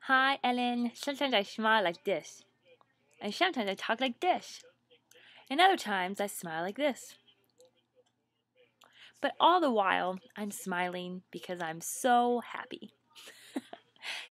Hi, Ellen. Sometimes I smile like this. And sometimes I talk like this. And other times I smile like this. But all the while, I'm smiling because I'm so happy.